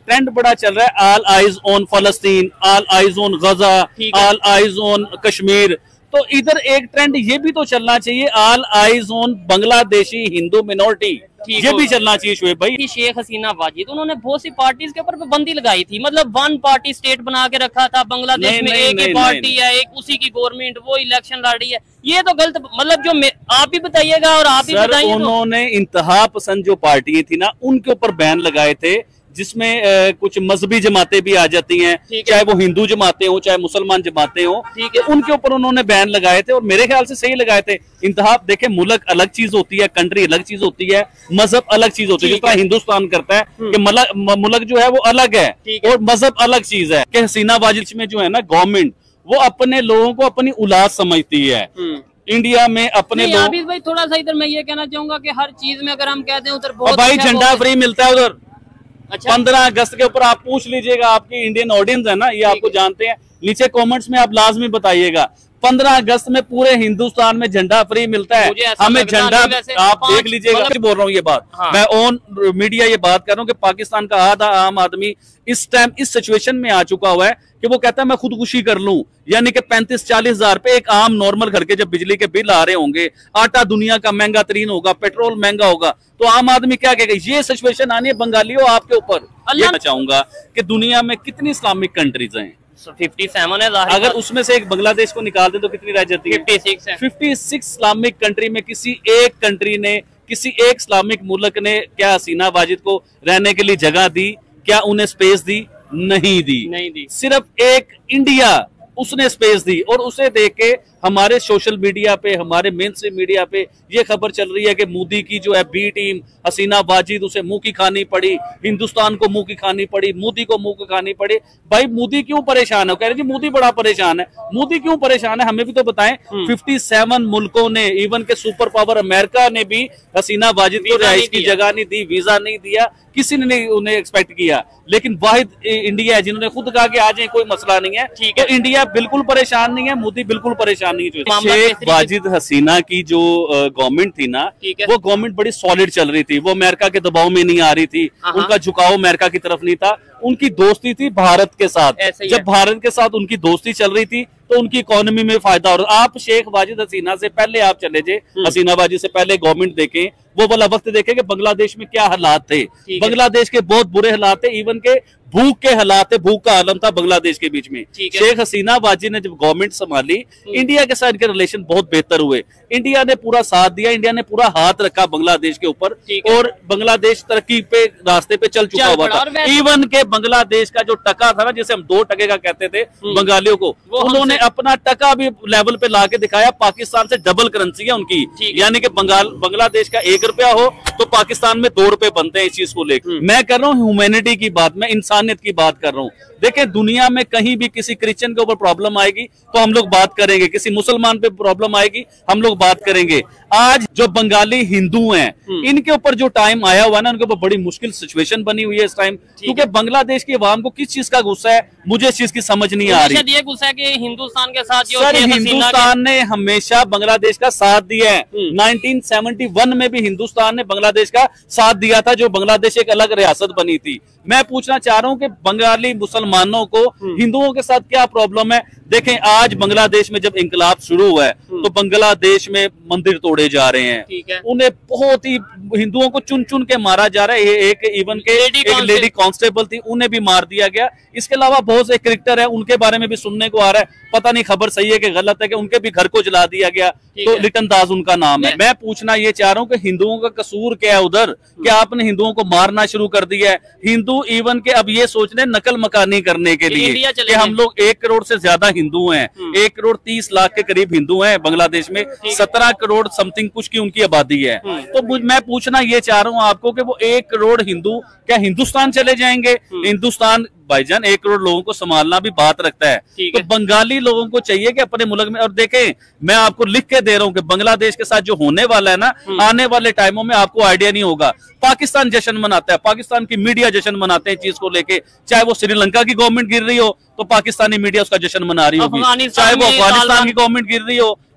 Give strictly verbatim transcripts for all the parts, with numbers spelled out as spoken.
Trend बड़ा चल रहा है, ऑल आइज ऑन फलस्तीन, all eyes on Gaza, all eyes on Kashmir. तो इधर एक ट्रेंड ये भी तो चलना चाहिए, all eyes on Bangladeshi Hindu minority, ये भी चलना चाहिए शुएब भाई। शेख हसीना वाजिद उन्होंने बहुत सी पार्टीज के ऊपर पाबंदी लगाई थी, मतलब वन पार्टी स्टेट बना के रखा था बांग्लादेश में, एक ही पार्टी है, एक उसी की गवर्नमेंट, वो इलेक्शन लड़ रही है, ये तो गलत, मतलब जो आप ही बताइएगा और आप ही बताइए। उन्होंने इंतहा पसंद जो पार्टी थी ना, उनके ऊपर बैन लगाए थे, जिसमें आ, कुछ मजहबी जमातें भी आ जाती हैं, चाहे वो हिंदू जमातें हो चाहे मुसलमान जमातें हो, तो उनके ऊपर उन्होंने बैन लगाए थे और मेरे ख्याल से सही लगाए थे। इंतहा देखे, मुल्क अलग चीज होती है, कंट्री अलग चीज होती है, मजहब अलग चीज होती है। जिस तरह हिंदुस्तान करता है कि मुल्क जो है वो अलग है और मजहब अलग चीज है। कि हसीना वाजिद में जो है ना गवर्नमेंट, वो अपने लोगों को अपनी औलाद समझती है। इंडिया में अपने लोग भाई थोड़ा सा इधर मैं ये कहना चाहूंगा कि हर चीज में अगर हम कहते हैं उधर भाई झंडा फ्री मिलता है उधर। अच्छा, पंद्रह अगस्त के ऊपर आप पूछ लीजिएगा, आपकी इंडियन ऑडियंस है ना, ये आपको जानते हैं, नीचे कमेंट्स में आप लाजमी बताइएगा। पंद्रह अगस्त में पूरे हिंदुस्तान में झंडा फ्री मिलता है, हमें झंडा आप देख लीजिएगा। बोल रहा हूँ ये बात, हाँ। मैं ऑन मीडिया ये बात कर रहा हूँ कि पाकिस्तान का आधा आम आदमी इस टाइम इस सिचुएशन में आ चुका हुआ है कि वो कहता है मैं खुदकुशी कर लूं, यानी कि पैंतीस चालीस हजार पे एक आम नॉर्मल घर के जब बिजली के बिल आ रहे होंगे, आटा दुनिया का महंगा तरीन होगा, पेट्रोल महंगा होगा, तो आम आदमी क्या कहेगा। ये सिचुएशन आनी है बंगालियों आपके ऊपर। मैं चाहूंगा कि दुनिया में कितनी इस्लामिक कंट्रीज हैं, सत्तावन है, अगर उसमें से एक बांग्लादेश को निकाल दे तो कितनी रह जाती है? छप्पन है। छप्पन इस्लामिक कंट्री में किसी एक कंट्री ने, किसी एक इस्लामिक मुल्क ने क्या हसीना वाजिद को रहने के लिए जगह दी? क्या उन्हें स्पेस दी? नहीं दी, नहीं दी। सिर्फ एक इंडिया उसने स्पेस दी, और उसे देख के हमारे सोशल मीडिया पे, हमारे मेन स्ट्रीम मीडिया पे ये खबर चल रही है कि मोदी की जो है बी टीम हसीना वाजिद, उसे मुंह की खानी पड़ी, हिंदुस्तान को मुंह की खानी पड़ी, मोदी को मुंह की खानी पड़ी। भाई मोदी क्यों परेशान है? कह रहे जी मोदी बड़ा परेशान है। मोदी क्यों परेशान है, हमें भी तो बताएं। सत्तावन मुल्कों ने, इवन के सुपर पावर अमेरिका ने भी हसीना वाजिद को रिहाइश की जगह नहीं दी, वीजा नहीं दिया, किसी ने नहीं उन्हें एक्सपेक्ट किया, लेकिन वाहिद इंडिया है जिन्होंने खुद कहा कि आ जाए कोई मसला नहीं है। तो इंडिया बिल्कुल परेशान नहीं है, मोदी बिल्कुल परेशान नहीं है। शेख वाजिद हसीना की जो गवर्नमेंट थी ना, वो गवर्नमेंट बड़ी सॉलिड चल रही थी, वो अमेरिका के दबाव में नहीं आ रही थी, उनका झुकाव अमेरिका की तरफ नहीं था, उनकी दोस्ती थी भारत के साथ। जब भारत के साथ उनकी दोस्ती चल रही थी तो उनकी इकोनॉमी में फायदा हो रहा। आप शेख वाजिद हसीना से पहले आप चले जाए, हसीना वाजिद से पहले गवर्नमेंट देखें, वो वाला वक्त देखें कि बांग्लादेश में क्या हालात थे। बांग्लादेश के बहुत बुरे हालात थे, इवन के भूख के हालात थे, भूख का आलम था बांग्लादेश के बीच में। शेख हसीना वाजिद ने जब गवर्नमेंट संभाली, इंडिया के साथ इनके रिलेशन बहुत बेहतर हुए, इंडिया ने पूरा साथ दिया, इंडिया ने पूरा हाथ रखा बांग्लादेश के ऊपर, और बांग्लादेश तरक्की पे रास्ते पे चल चुका हुआ था। इवन के बांग्लादेश का जो टका था ना, जैसे हम दो टके का कहते थे बंगालियों को, उन्होंने अपना टका भी लेवल पे ला के दिखाया। पाकिस्तान से डबल करेंसी है उनकी, यानी कि बंगाल बांग्लादेश का एक रुपया हो तो पाकिस्तान में दो रुपए बनते हैं। इस चीज को लेकर मैं कर रहा हूँ ह्यूमैनिटी की बात, मैं इंसानियत की बात कर रहा हूँ। देखिए दुनिया में कहीं भी किसी क्रिश्चियन के ऊपर प्रॉब्लम आएगी तो हम लोग बात करेंगे, किसी मुसलमान पे प्रॉब्लम आएगी हम लोग बात करेंगे। आज जो बंगाली हिंदू हैं, इनके ऊपर जो टाइम आया हुआ है ना, उनके ऊपर बड़ी मुश्किल सिचुएशन बनी हुई है इस टाइम, क्योंकि बांग्लादेश की आवाम को किस चीज का गुस्सा है, मुझे इस चीज की समझ नहीं आ रही। ये गुस्सा है कि हिंदुस्तान के साथ जो सर, हिंदुस्तान ने हमेशा बांग्लादेश का साथ दिया है। नाइनटीन सेवेंटी वन में भी हिंदुस्तान ने बांग्लादेश का साथ दिया था, जो बांग्लादेश एक अलग रियासत बनी थी। मैं पूछना चाह रहा हूं कि बंगाली मुसलमानों को हिंदुओं के साथ क्या प्रॉब्लम है? देखें आज बांग्लादेश में जब इंकलाब शुरू हुआ है तो बांग्लादेश में मंदिर तोड़े जा रहे हैं, उन्हें बहुत ही हिंदुओं को चुन चुन के मारा जा रहा है। एक इवन के एक लेडी कांस्टेबल थी, उन्हें भी मार दिया गया। इसके अलावा बहुत से क्रिकेटर है, उनके बारे में भी सुनने को आ रहा है, पता नहीं खबर सही है कि गलत है, कि उनके भी घर को जला दिया गया, तो लिटन दास उनका नाम है। मैं पूछना ये चाह रहा हूँ कि हिंदुओं का कसूर क्या है उधर, क्या आपने हिंदुओं को मारना शुरू कर दिया है? हिंदू इवन के अब ये सोच रहे नकल मकानी करने के लिए कि हम लोग एक करोड़ से ज्यादा हिंदू हैं, एक करोड़ तीस लाख के करीब हिंदू हैं बांग्लादेश में, सत्रह करोड़ समथिंग कुछ की उनकी आबादी है। तो मैं पूछना ये चाह रहा हूँ आपको कि वो एक करोड़ हिंदू क्या हिंदुस्तान चले जाएंगे? हिंदुस्तान भाईजान एक करोड़ लोगों को संभालना भी बात रखता है, तो बंगाली लोगों को चाहिए कि अपने मुल्क में, और देखें मैं आपको लिख के दे रहा हूं कि बांग्लादेश के साथ जो होने वाला है ना, आने वाले टाइमों में आपको आइडिया नहीं होगा। पाकिस्तान जश्न मनाता है, पाकिस्तान की मीडिया जश्न मनाते हैं चीज को लेके, चाहे वो श्रीलंका की गवर्नमेंट गिर रही हो तो पाकिस्तानी मीडिया उसका जश्न मना रही होगी, चाहे वो अफगानिस्तान की गवर्नमेंट गिर रही हो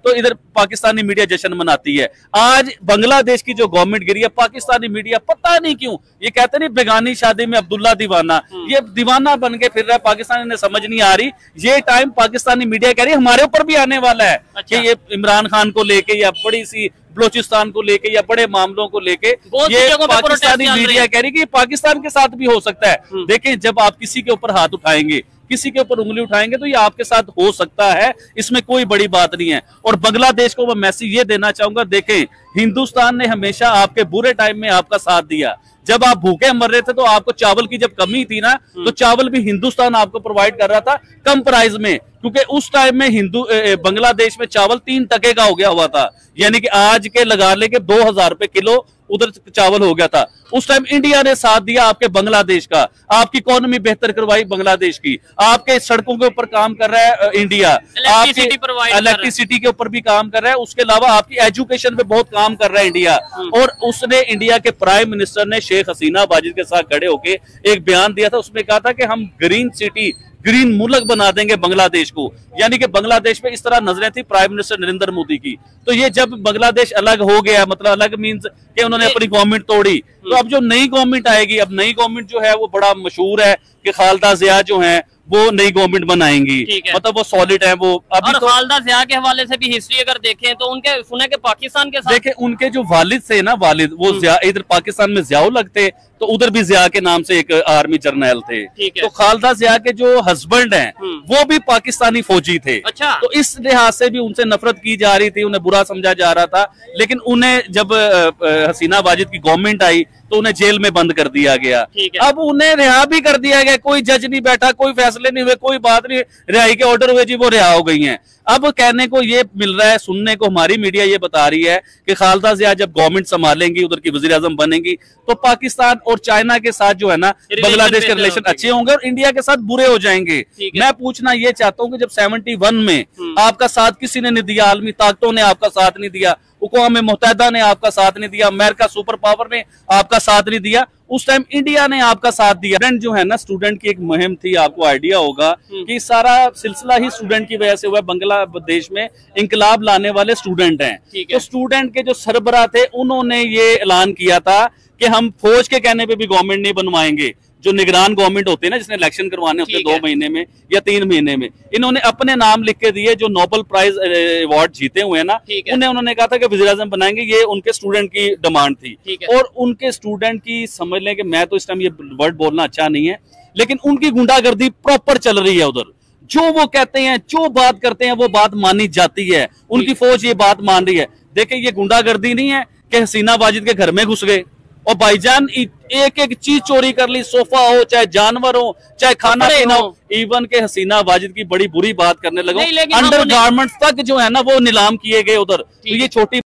तो इधर पाकिस्तानी मीडिया जश्न मनाती है। आज बांग्लादेश की जो गवर्नमेंट गिरी है, पाकिस्तानी मीडिया पता नहीं क्यों, ये कहते नहीं बेगानी शादी में अब्दुल्ला दीवाना, ये दीवाना बन के फिर रहा है। पाकिस्तानी ने समझ नहीं आ रही, ये टाइम पाकिस्तानी मीडिया कह रही है हमारे ऊपर भी आने वाला है। अच्छा। कि ये इमरान खान को लेके या बड़ी सी बलोचिस्तान को लेके या बड़े मामलों को लेके ये पाकिस्तानी मीडिया कह रही है कि पाकिस्तान के साथ भी हो सकता है। देखें, जब आप किसी के ऊपर हाथ उठाएंगे, किसी के ऊपर उंगली उठाएंगे, तो ये आपके साथ हो सकता है, इसमें कोई बड़ी बात नहीं है। और बांग्लादेश को मैं मैसेज ये देना चाहूंगा, देखें हिंदुस्तान ने हमेशा आपके बुरे टाइम में आपका साथ दिया। जब आप भूखे मर रहे थे तो आपको चावल की जब कमी थी ना, तो चावल भी हिंदुस्तान आपको प्रोवाइड कर रहा था कम प्राइस में, क्योंकि उस टाइम में हिंदू बांग्लादेश में चावल तीन टके का हो गया हुआ था, यानी कि आज के लगा ले के दो हजार रुपए किलो उधर चावल हो गया था। उस टाइम इंडिया ने साथ दिया आपके बांग्लादेश का, आपकी इकोनॉमी बेहतर करवाई बांग्लादेश की, आपके सड़कों के ऊपर काम कर रहा है इंडिया, आपकी इलेक्ट्रिसिटी के ऊपर भी काम कर रहा है, उसके अलावा आपकी एजुकेशन पे बहुत काम कर रहा है इंडिया। और उसने इंडिया के प्राइम मिनिस्टर ने शेख हसीना वाजिद के साथ खड़े होके एक बयान दिया था, उसमें कहा था कि हम ग्रीन सिटी, ग्रीन मुल्क बना देंगे बांग्लादेश को, यानी कि बांग्लादेश पे इस तरह नजरें थी प्राइम मिनिस्टर नरेंद्र मोदी की। तो ये जब बांग्लादेश अलग हो गया, मतलब अलग मींस कि उन्होंने अपनी गवर्नमेंट तोड़ी, तो अब जो नई गवर्नमेंट आएगी, अब नई गवर्नमेंट जो है वो बड़ा मशहूर है कि खालिदा जिया जो है वो नई गवर्नमेंट बनाएंगी, मतलब वो सॉलिड है वो। अभी और तो खालिदा जिया के हवाले से भी हिस्ट्री अगर देखें तो उनके सुने के पाकिस्तान के साथ, देखें उनके जो वालिद से ना, वालिद वो इधर पाकिस्तान में जियाउल लगते, तो उधर भी जिया के नाम से एक आर्मी जर्नल थे। तो खालिदा जिया के जो हस्बैंड हैं वो भी पाकिस्तानी फौजी थे। अच्छा। तो इस लिहाज से भी उनसे नफरत की जा रही थी, उन्हें बुरा समझा जा रहा था। लेकिन उन्हें जब हसीना वाजिद की गवर्नमेंट आई तो उन्हें जेल में बंद कर दिया गया। अब उन्हें रिहा भी कर दिया गया, कोई जज नहीं बैठा, कोई फैसले नहीं हुए, कोई बात नहीं, रिहाई के ऑर्डर हुए जी, वो रिहा हो गई हैं। अब कहने को ये मिल रहा है, सुनने को हमारी मीडिया ये बता रही है कि खालिदा जिया जब गवर्नमेंट संभालेंगी, उधर की वजीर आजम बनेंगी, तो पाकिस्तान और चाइना के साथ जो है ना बांग्लादेश के रिलेशन अच्छे होंगे और इंडिया के साथ बुरे हो जाएंगे। मैं पूछना ये चाहता हूँ कि जब सेवेंटी वन में आपका साथ किसी ने नहीं दिया, आलमी ताकतों ने आपका साथ नहीं दिया, अक़वाम मुत्तहिदा ने आपका साथ नहीं दिया, अमेरिका सुपर पावर ने आपका साथ नहीं दिया, उस टाइम इंडिया ने आपका साथ दिया। स्टूडेंट जो है ना, स्टूडेंट की एक मुहिम थी, आपको आइडिया होगा कि सारा सिलसिला ही स्टूडेंट की वजह से हुआ। बांग्लादेश में इंकलाब लाने वाले स्टूडेंट हैं, तो स्टूडेंट के जो सरबराह थे उन्होंने ये ऐलान किया था कि हम फौज के कहने पे भी गवर्नमेंट नहीं बनवाएंगे। जो निगरान गवर्नमेंट होते हैं ना, जिसने इलेक्शन करवाने होते हैं दो महीने में या तीन महीने में, इन्होंने अपने नाम लिख के दिए। जो नोबेल प्राइज अवार्ड जीते हुए ना, उन्हें उन्होंने कहा था कि वज़ीर आज़म बनाएंगे, ये उनके स्टूडेंट की डिमांड थी। और उनके स्टूडेंट की, समझ लें कि मैं तो इस टाइम ये वर्ड बोलना अच्छा नहीं है, लेकिन उनकी गुंडागर्दी प्रॉपर चल रही है उधर। जो वो कहते हैं, जो बात करते हैं, वो बात मानी जाती है। उनकी फौज ये बात मान रही है। देखिए, ये गुंडागर्दी नहीं है कि हसीना वाजिद के घर में घुस गए और भाईजान एक एक चीज चोरी कर ली, सोफा हो, चाहे जानवर हो, चाहे खाना पीना हो। इवन के हसीना वाजिद की बड़ी बुरी बात करने लगे, अंडर गारमेंट्स तक जो है ना वो नीलाम किए गए उधर। तो ये छोटी